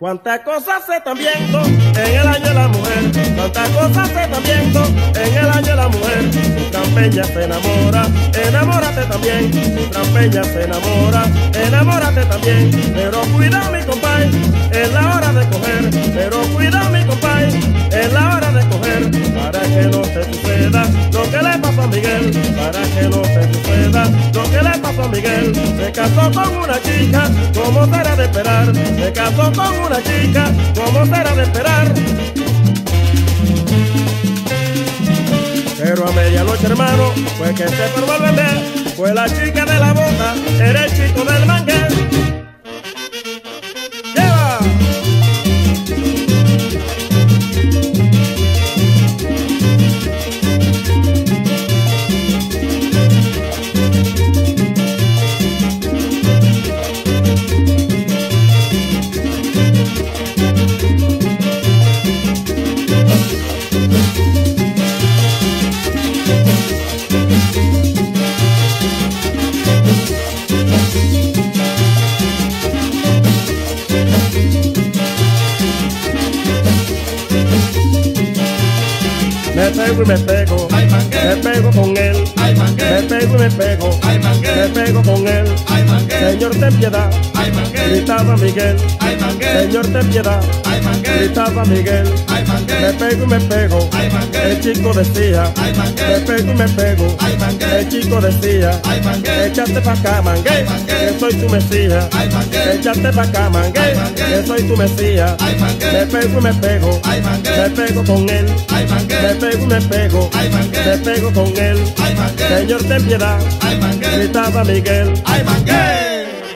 Cuántas cosas se están viendo en el año de la mujer, cuántas cosas se están viendo en el año de la mujer. Tu trampeña se enamora, enamórate también. Tu trampeña se enamora, enamórate también. Pero cuida mi compay, es la hora de coger. Pero cuida mi compay, es la hora de coger. Para que no te suceda lo que le pasó a Miguel, para que no te suceda lo que le pasó a Miguel. Se casó con una chica, como será de esperar. Se casó con una chica, como será de esperar. Pero a medianoche, hermano, fue que se formó el bebé. Fue la chica de la bota, era el chico del mangué. ¡Lleva! Me pego y me pego, me pego con él, me pego y me pego, me pego con él. Señor, ten piedad, gritaba Miguel. Señor, ten piedad, gritaba Miguel. Me pego y me pego, el chico decía. Me pego y me pego, el chico decía. Échate pa' acá, mangué, que soy tu mesía. Échate pa' acá, mangué, que soy tu mesía. Me pego y me pego con él. Me pego y me pego con él. Señor, ten piedad, gritaba Miguel. ¡Ay, mangué!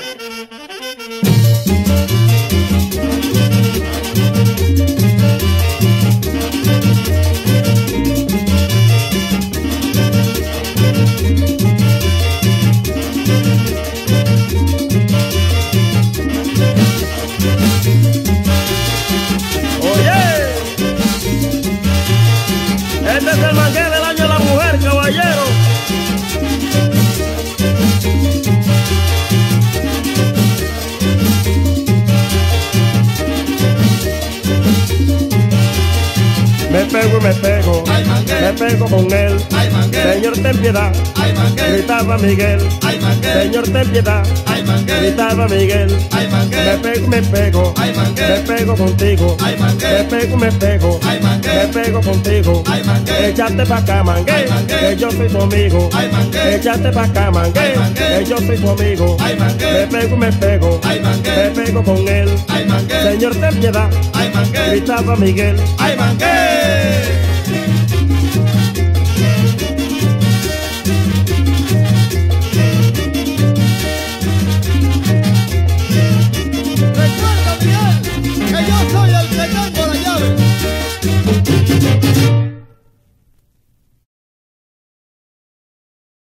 Este es el mangué del año de la mujer, caballero. Me pego y me pego con él. Señor, ten piedad, gritaba Miguel. Señor, ten piedad, gritaba Miguel. Me pego y me pego contigo. Me pego y me pego contigo. Échate pa' acá, mangué, que yo soy tu amigo. Échate pa' acá, mangué, que yo soy tu amigo. Me pego y me pego con él. Señor, ten piedad, gritaba Miguel. ¡Ay, mangué!